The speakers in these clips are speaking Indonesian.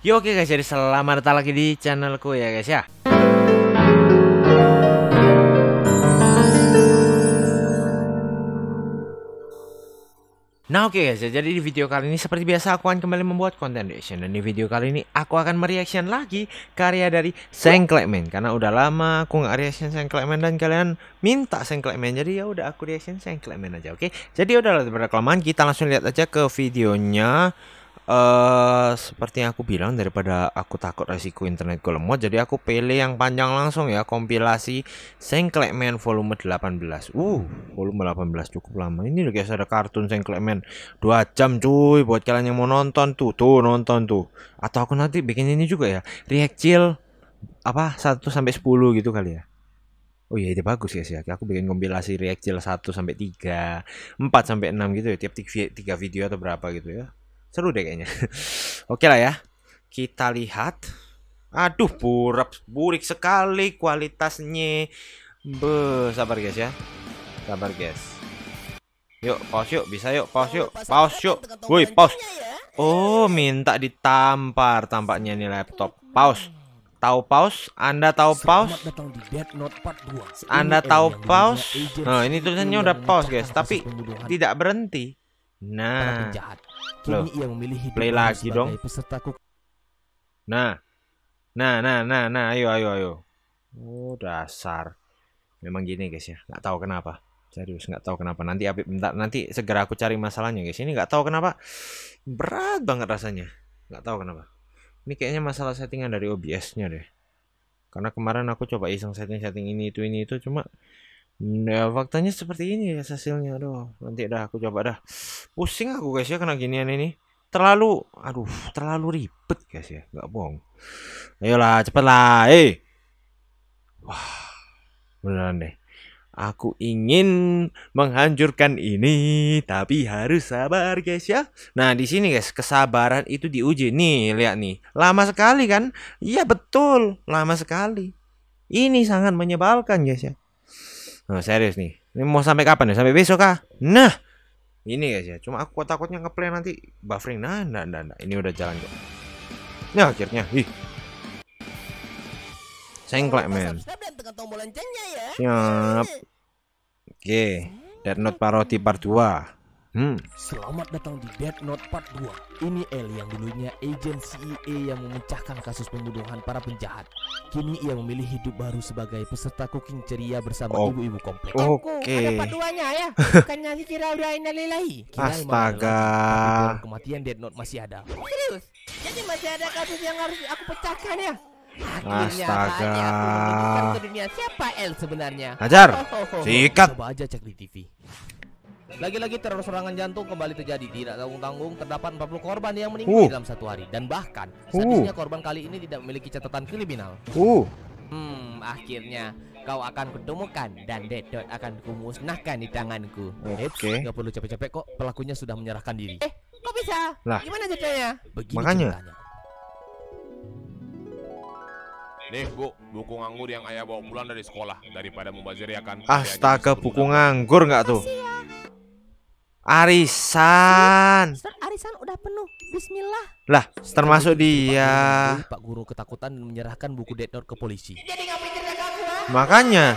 Yo, oke guys, jadi selamat datang lagi di channelku ya guys ya. Nah oke guys ya, jadi di video kali ini seperti biasa aku akan kembali membuat konten reaction. Dan di video kali ini aku akan mereaction lagi karya dari Sengklekmen. Karena udah lama aku nggak reaction Sengklekmen dan kalian minta Sengklekmen. Jadi ya udah aku reaction Sengklekmen aja, oke. Jadi udah daripada kelamaan, kita langsung lihat aja ke videonya. Seperti yang aku bilang, daripada aku takut resiko internetku lemot, jadi aku pilih yang panjang langsung ya, kompilasi Sengklekmen volume 18. Volume 18 cukup lama. Ini loh guys, ada kartun Sengklekmen 2 jam cuy, buat kalian yang mau nonton tuh nonton tuh. Atau aku nanti bikin ini juga ya, reaction apa 1 sampai 10 gitu kali ya. Oh iya, ide bagus guys ya. Aku bikin kompilasi reaction 1 sampai 3, 4 sampai 6 gitu ya, tiap 3 video atau berapa gitu ya. Seru deh kayaknya. Oke lah ya. Kita lihat. Aduh, burik sekali kualitasnya. Sabar guys ya. Sabar guys. Yuk, pause yuk. Bisa yuk, pause yuk. Pause yuk. Woi, pause. Oh, minta ditampar tampaknya nih laptop. Pause. Tahu pause? Anda tahu pause? Anda tahu pause? Nah, ini tulisannya udah pause guys, tapi tidak berhenti. Nah, loh, play lagi dong. Nah, ayo. Oh, dasar. Memang gini guys ya, nggak tahu kenapa. Serius nggak tahu kenapa. Nanti nanti segera aku cari masalahnya guys. Ini nggak tahu kenapa berat banget rasanya. Nggak tahu kenapa. Ini kayaknya masalah settingan dari OBS-nya deh. Karena kemarin aku coba iseng setting ini itu cuma nah, faktanya seperti ini ya hasilnya. Aduh, nanti dah aku coba dah. Pusing aku guys ya kena ginian ini. Terlalu ribet guys ya, nggak bohong. Ayolah, cepatlah. Wah, beneran deh. Aku ingin menghancurkan ini, tapi harus sabar guys ya. Nah, di sini guys, kesabaran itu diuji. Nih, lihat nih. Lama sekali kan? Iya, betul. Lama sekali. Ini sangat menyebalkan guys ya. Nah, serius nih. Ini mau sampai kapan ya? Sampai besok kah? Nah, ini guys ya. Cuma aku takutnya ngeplay nanti buffering. Nah. Ini udah jalan kok. Nah, akhirnya. Sengklekmen. Siap. Oke. Death Note Parody Part 2. Selamat datang di Death Note Part 2. Ini L yang dulunya agen CIA yang memecahkan kasus pembunuhan para penjahat. Kini ia memilih hidup baru sebagai peserta cooking ceria bersama ibu-ibu komplek. Oke. Ada part 2-nya ya. Bukannya si Kira udah innalillahi. Astaga. Tapi kematian Death Note masih ada. Serius? Jadi masih ada kasus yang harus aku pecahkan ya? Astaga. Aku menunjukkan ke dunia siapa L sebenarnya. Hajar. Sikat. Coba aja cek di TV. Lagi-lagi teror serangan jantung kembali terjadi. Tidak tanggung-tanggung terdapat 40 korban yang meninggal dalam satu hari. Dan bahkan sadisnya korban kali ini tidak memiliki catatan kriminal. Akhirnya kau akan kutemukan dan Death Note akan kumusnahkan di tanganku. Oke. Nggak perlu capek-capek kok, pelakunya sudah menyerahkan diri. Kok bisa? Lah, gimana ceritanya? Begini makanya ceritanya. Nih bu, buku nganggur yang ayah bawa pulang dari sekolah daripada membaziriakan. Astaga, buku nganggur nggak tuh? Arisan. Arisan udah penuh. Bismillah. Lah, termasuk dia. Pak Guru ketakutan dan menyerahkan buku Death Note ke polisi. Makanya.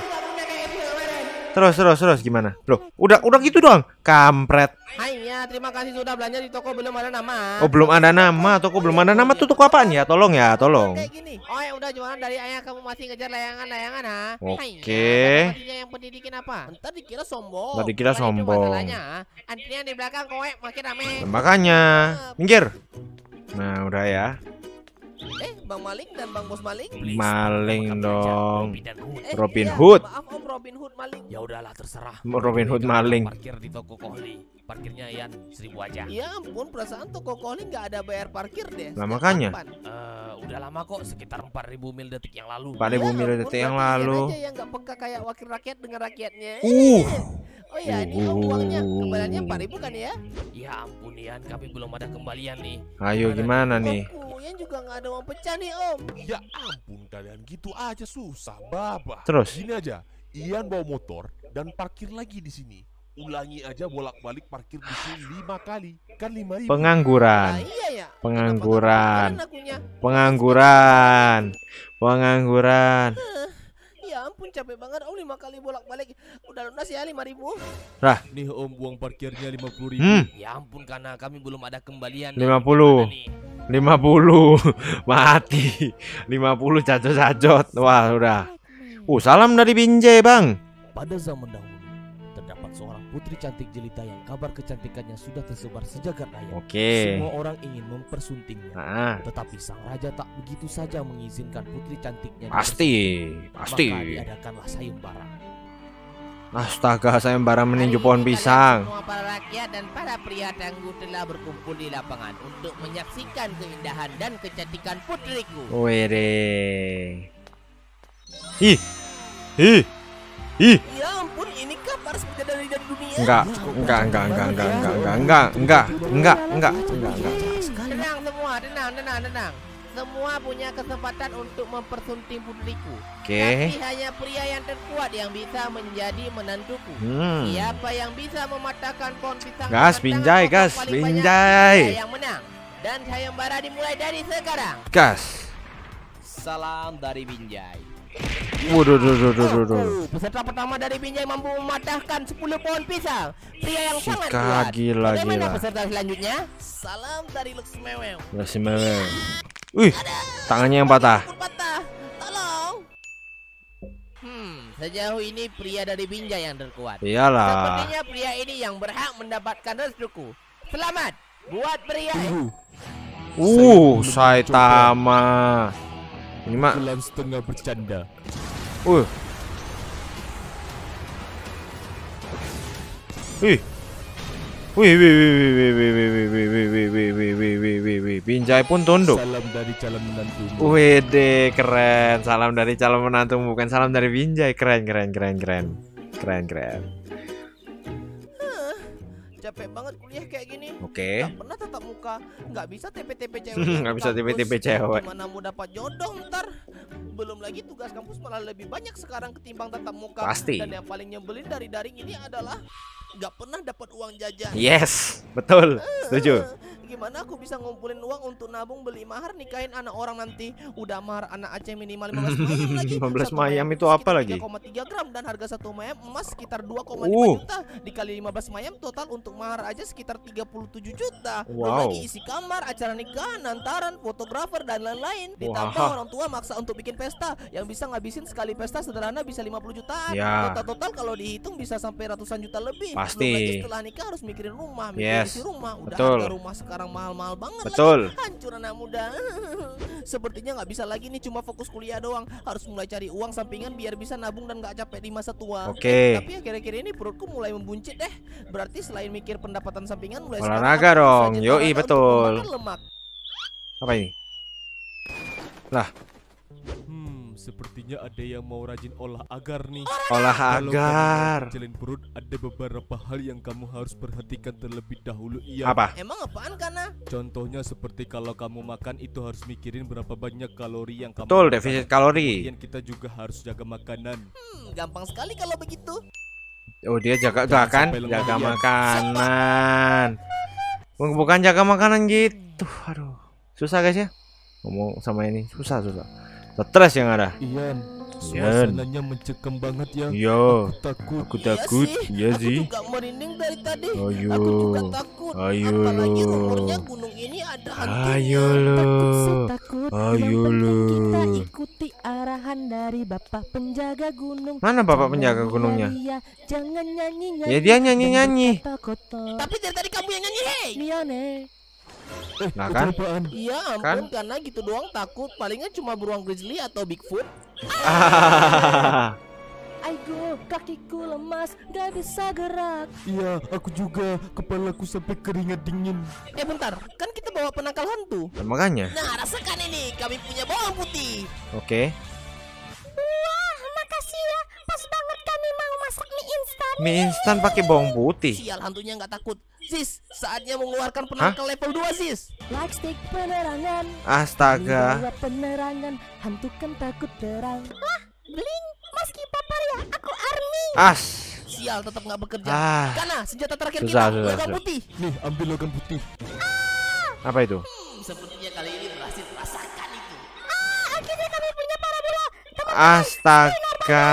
Terus gimana? Loh, udah gitu doang. Kampret. Hai ya, terima kasih sudah belanja di toko belum ada nama. Oh, belum ada nama. Toko belum ada nama tuh toko apaan ya? Tolong ya, tolong. Kayak gini. Oh, yang udah jualan dari ayah kamu masih ngejar layangan ha. Oke. Yang pendidikin apa? Ntar dikira sombong. Tadi kira sombong. Masalahnya, antrian di belakang kowe makin rame. Makanya, minggir. Nah, udah ya. Bang Maling dan Bang Bos Maling. Maling dong. Robin Iya, Hood. Maaf Om, Robin Hood maling. Ya udahlah terserah. Robin Hood maling. Parkir di toko Kohli. Parkirnya Yan 1000 aja. Ya ampun, perasaan toko Kohli nggak ada bayar parkir deh. Lah makanya. Udah lama kok, sekitar 4000 mil detik yang lalu. 4000 mil detik yang lalu. Aja yang nggak peka kayak wakil rakyat dengan rakyatnya. Oh ya, ini uangnya kembaliannya 4000 kan ya? Ya ampun Yan, kami belum ada kembalian nih. Ayo gimana nih? Yan juga nggak ada uang pecah nih Om. Ya ampun kalian, gitu aja susah babah. Terus? Gini aja, Ian bawa motor dan parkir lagi di sini. Ulangi aja bolak-balik parkir di sini 5 kali. Kan 5.000. Pengangguran. Nah, iya ya. Pengangguran. Kenapa nggak kemarin akunya? Pengangguran. Pengangguran. Ya ampun capek banget Om 5 kali bolak-balik. Udah lunas ya 5.000. Nih Om, uang parkirnya 50.000. Ya ampun karena kami belum ada kembalian. 50. Gimana nih? 50. Mati. 50 cacot-cacot. Wah, udah. Salam dari Binjai, Bang. Pada zaman dahulu, terdapat seorang putri cantik jelita yang kabar kecantikannya sudah tersebar sejagat raya. Oke. Semua orang ingin mempersuntingnya. Nah, Tetapi sang raja tak begitu saja mengizinkan putri cantiknya. pasti. Pasti. Maka diadakanlah sayembara. Astaga, sayembara meninju Hari pohon ini pisang. kalian semua para rakyat dan para pria tangguh telah berkumpul di lapangan untuk menyaksikan keindahan dan kecantikan putriku. Wede. Ih. Ih. Ih. Ya ampun, ini kabar seperti dari dunia. Enggak. Tenang semua, tenang. Semua punya kesempatan untuk mempersunting putriku. Oke. Tapi hanya pria yang terkuat yang bisa menjadi menantuku. Siapa yang bisa mematahkan pohon pisang? Gas, dengan Binjai, tangan gas, kokoh paling banyak, Binjai. dia yang menang. Dan sayembara dimulai dari sekarang. Gas. Salam dari Binjai. Waduh. Peserta pertama dari Binjai mampu mematahkan 10 pohon pisang. Pria yang sangat Sika, kuat. gila. Bagaimana peserta selanjutnya? Salam dari Luxmewew. Masih mewek. Wih, tangannya yang patah. Pun patah. Tolong. Sejauh ini pria dari Binjai yang terkuat. Iyalah. Sepertinya pria ini yang berhak mendapatkan restuku. Selamat buat pria. Saitama. Ini mah. Dalam setengah bercanda. Binjai pun tunduk. Salam dari calon menantu. Wede, keren. Salam dari calon menantu, bukan salam dari Binjai. Keren. Capek banget kuliah kayak gini. Oke. Gak pernah tatap muka, nggak bisa TP-TP cewek. Nggak bisa TP-TP cewek. Gimana mau dapat jodoh ntar? Belum lagi tugas kampus malah lebih banyak sekarang ketimbang tatap muka. Pasti. Dan yang paling nyebelin dari daring ini adalah nggak pernah dapat uang jajan. Yes, betul. Setuju. Gimana aku bisa ngumpulin uang untuk nabung beli mahar nikahin anak orang nanti? Udah mahar anak Aceh minimal 15 mayam lagi. 15 Satu mayam itu sekitar apa lagi? 3,3 gram dan harga 1 mayam emas sekitar 2,5 juta. Dikali 15 mayam total untuk mahar aja sekitar 37 juta. Belum Wow. lagi isi kamar, acara nikahan, hantaran, fotografer dan lain-lain. Ditambah Wah. orang tua maksa untuk bikin pesta yang bisa ngabisin sekali pesta sederhana bisa 50 jutaan. Ya. Total kalau dihitung bisa sampai ratusan juta lebih. Pasti. Belum lagi setelah nikah harus mikirin rumah, mikirin Yes. isi rumah. Udah Betul. harga rumah sekarang mahal-mahal banget. Betul. Lagi. Hancur anak muda. Sepertinya nggak bisa lagi nih cuma fokus kuliah doang. Harus mulai cari uang sampingan biar bisa nabung dan nggak capek di masa tua. Oke. Tapi akhir-akhir ini perutku mulai membuncit deh. Berarti selain mikir pendapatan sampingan mulai Olahraga sekarang aku dong. saja Yoi, olahraga untuk betul. membakar lemak. Apa ini? Sepertinya ada yang mau rajin olah agar nih. Olah Kalau kamu agar. mau kecilin perut, ada beberapa hal yang kamu harus perhatikan terlebih dahulu. Iya. Apa? Emang apaan Kana? Contohnya seperti kalau kamu makan itu harus mikirin berapa banyak kalori yang kamu Betul, makan. defisit kalori. Kemudian kita juga harus jaga makanan. Gampang sekali kalau begitu. Oh, dia jaga tuh kan? sampai Jaga lemah, iya. makanan. Bukan jaga makanan gitu. Aduh. Susah guys ya. Ngomong sama ini susah. Stres yang ada. Ian, Ian. suasananya mencekam banget ya. Iya. Takut. Aku takut. Iya sih. Aku juga merinding dari tadi. Ayo. Aku juga takut. Ayo Apalagi lo. rumornya gunung ini ada hantunya. Ayo lo. Takut, Ayo yang penting lo. kita ikuti arahan dari bapak penjaga gunung. Mana bapak penjaga Jangan gunungnya? ria-ria, jangan nyanyi. Ya dia nyanyi. Kata kotor. Tapi dari tadi kamu yang nyanyi, hei. Liane. Nah kan? Apaan? Iya ampun, Kan? karena gitu doang takut. Palingan cuma beruang grizzly atau Bigfoot. Aigo, kakiku lemas, gak bisa gerak. Iya, aku juga. Kepalaku sampai keringat dingin. Bentar, kan kita bawa penangkal hantu. Makanya. Nah, rasakan ini, kami punya bawang putih. Oke. Wah, makasih ya. Pas banget kami mau masak mie instan. Mie instan pakai bawang putih. Sial, hantunya nggak takut. Sis, saatnya mengeluarkan penangkal level 2, sis. Lightstick penerangan. Astaga. Bawa penerangan, hantu kan takut terang. Wah, bling, meski paparia, aku army. sial tetap nggak bekerja. Ah. Karena senjata terakhir Susah, kita susah, logam susah. putih. Nih, ambil logam putih. Apa itu? Sepertinya kali ini berhasil rasakan itu. Akhirnya kami punya parabola. Astaga.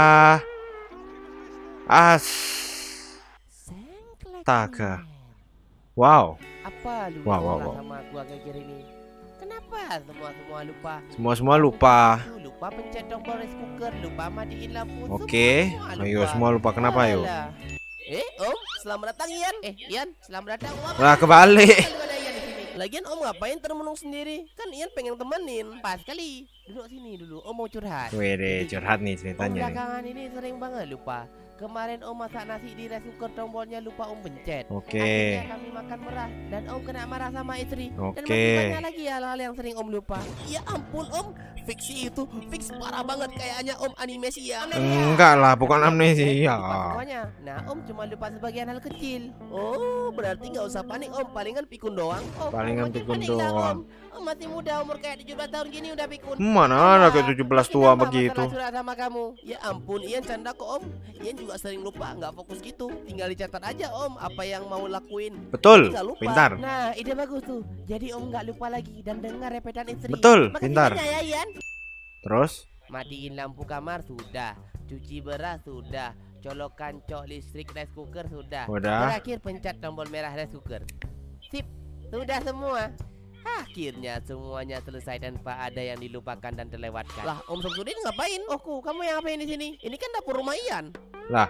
Astaga. Wow. Apa lu Wow, wow, salah wow. sama aku akhir ini? Kenapa semua lupa? Semua lupa. Tuh, lupa pencet tombol rice cooker, lupa matiin lampu. Oke. Ayo semua lupa. Kenapa ayo? Alah. Om, selamat datang Ian. Ian, selamat datang. Om. Lah kebalik. Selalu ada Ian di sini. Lagian Om ngapain termenung sendiri? Kan Ian pengen temenin. Pas kali. Duduk sini dulu. Om mau curhat. Wede, curhat nih Om ceritanya nih. belakangan ini sering banget lupa. Kemarin Om masak nasi di rice cooker, tombolnya lupa Om pencet. Oke. Akhirnya kami makan merah dan Om kena marah sama istri. Dan Oke. masih banyak lagi hal-hal yang sering Om lupa. Ya ampun Om, fiksi itu fix parah banget kayaknya Om animasi ya. Enggak lah, bukan amnesia. Lupa semuanya. Nah Om cuma lupa sebagian hal kecil. Oh berarti nggak usah panik Om, palingan pikun doang. Om Palingan jangan pikun panik dah, doang. Om masih muda, umur kayak 17 tahun gini udah pikun. Mana ada kayak 17 tua Kenapa begitu. masalah curhat sama kamu? Ya ampun, Ian canda kok Om. Ian juga sering lupa, nggak fokus gitu. Tinggal dicatat aja Om apa yang mau lakuin. Betul, Nggak lupa. pintar. Nah, ide bagus tuh. Jadi Om nggak lupa lagi dan dengar repetan istri. Betul, Makasih pintar. banyak ya Ian. Terus? Matiin lampu kamar sudah, cuci beras sudah, colokan cok listrik rice cooker sudah. Udah. Terakhir pencet tombol merah rice cooker. Sip, sudah semua. Akhirnya semuanya selesai tanpa ada yang dilupakan dan terlewatkan. Lah, Om Samsudin ngapain? Oh, kamu yang ngapain di sini? Ini kan dapur rumah Ian. Lah,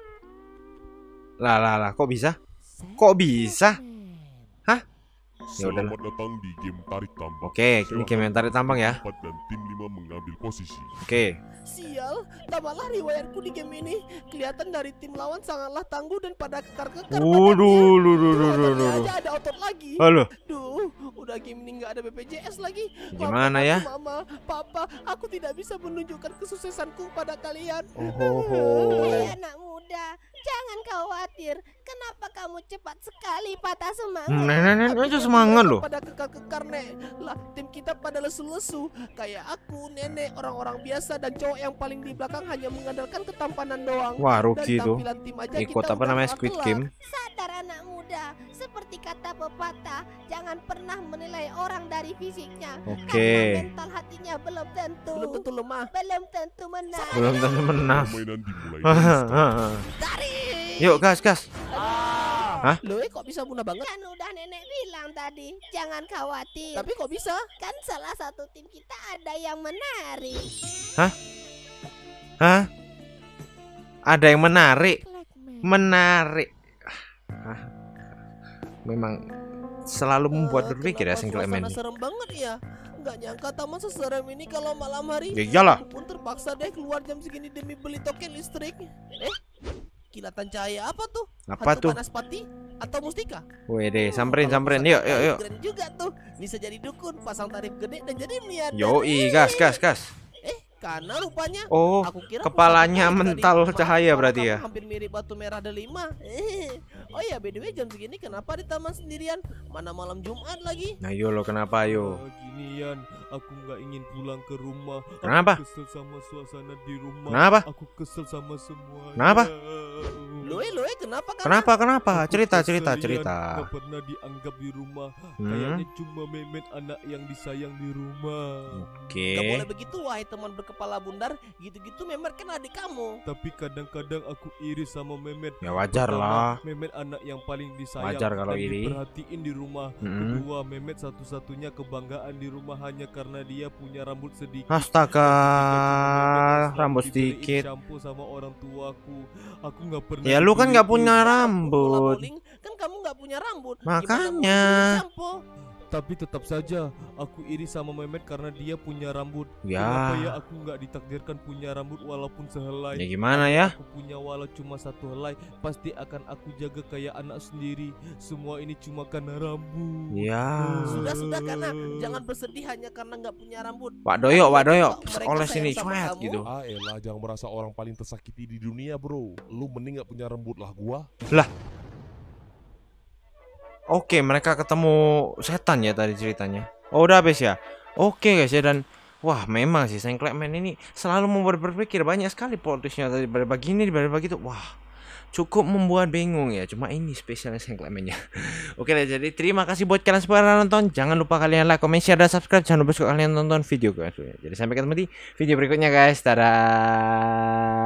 kok bisa? Kok bisa? Hah? Ya udah. Selamat datang di game tarik tambang. Oke, ini game yang tarik tambang ya. 4 dan tim 5 mengambil posisi. Oke. Sial, tambahlah riwayatku di game ini. Kelihatan dari tim lawan sangatlah tangguh dan pada kekar-kekar. Waduh, aja ada otot lagi. Halo. Duh, udah game ini nggak ada BPJS lagi. Gimana Maafkan ya? aku, Mama, Papa, aku tidak bisa menunjukkan kesuksesanku pada kalian. Hei anak muda, jangan khawatir. Kenapa kamu cepat sekali patah semangat? Nenek Tapi aja kan semangat mereka loh. Pada kekar-kekar nek. Lah, tim kita pada lesu-lesu. Kayak aku, nenek, orang-orang biasa dan cowok yang paling di belakang hanya mengandalkan ketampanan doang. Wah, Dan rugi tuh. tampilan tim aja Ikut kita apa udah namanya nggak Squid kelak. Game. Sadar anak muda, seperti kata pepatah, jangan pernah menilai orang dari fisiknya. Oke. Karena mental hatinya belum tentu. Belum tentu lemah. Belum tentu menang. Belum tentu menang. Permainan dimulai dari sekarang. Yuk, gas. Hah? Loh, kok bisa mudah banget? Kan udah nenek bilang tadi, jangan khawatir. Tapi kok bisa? Kan salah satu tim kita ada yang menarik. Hah? Ada yang menarik. Blackman. Menarik. Hah? Memang selalu membuat berpikir ya Kenapa Single suasana Man. serem banget ya. Nggak nyangka taman seserem ini kalau malam hari. Ya iyalah. Aku pun terpaksa deh keluar jam segini demi beli token listrik. Kilatan cahaya apa tuh? Apa Hantu tuh? panas pati atau mustika? Wede, samperin. Kalau Yuk. bisa keren juga tuh. Bisa jadi dukun, pasang tarif gede dan jadi miliarder. Yoi, gas. Karena rupanya Oh, aku kira kepalanya pusat mental tadi. cahaya Maaf, berarti kamu ya. hampir mirip batu merah delima. Oh ya, by the way jam segini kenapa di taman sendirian? Mana malam Jumat lagi? Nah, yo lo kenapa yo? Gini Yan, aku nggak ingin pulang ke rumah. Kenapa? Aku kesel sama suasana di rumah. Kenapa? Aku kesel sama semua. Kenapa? Loe, kenapa kan? Kenapa? Cerita. Gak pernah dianggap di rumah. Hmm? Kayaknya cuma Memet anak yang disayang di rumah. Oke. Gak boleh begitu, wahai teman berkepala bundar. Gitu-gitu Memet kan adik kamu. Tapi kadang-kadang aku iri sama Memet. Ya wajar Pertama, lah. Memet anak yang paling disayang Wajar kalau dan iri. diperhatiin di rumah. Mm-mm. Kedua, Memet satu-satunya kebanggaan di rumah hanya karena dia punya rambut sedikit. Astaga, Selalu rambut dibeliin sedikit. shampoo sama orang tuaku. Aku nggak pernah. Ya lu kan nggak punya Bola rambut. bowling, kan kamu nggak punya rambut. Makanya. Gimana mau beli sampo? Tapi tetap saja aku iri sama Memet karena dia punya rambut. Ya. Kenapa ya aku nggak ditakdirkan punya rambut walaupun sehelai? Ya gimana ya? Aku punya walau cuma satu helai, pasti akan aku jaga kayak anak sendiri. Semua ini cuma karena rambut. Ya. Sudah karena jangan bersedih hanya karena nggak punya rambut. Pak Doyok, Mereka oles sayang ini sama cuet kamu. gitu. Ah elah, jangan merasa orang paling tersakiti di dunia bro. Lu mending gak punya rambut lah gua. Oke, mereka ketemu setan ya tadi ceritanya. Oh, udah habis ya. Oke guys ya, dan wah memang sih Single Man ini selalu membuat berpikir banyak sekali plot twistnya tadi, dari bagi ini dari bagi itu. Wah, cukup membuat bingung ya. Cuma ini spesialnya Sengklemennya. Oke deh, jadi terima kasih buat kalian semua yang nonton. Jangan lupa kalian like, comment, share, dan subscribe. Jangan lupa juga kalian nonton video gue. Jadi sampai ketemu di video berikutnya guys. Dadah.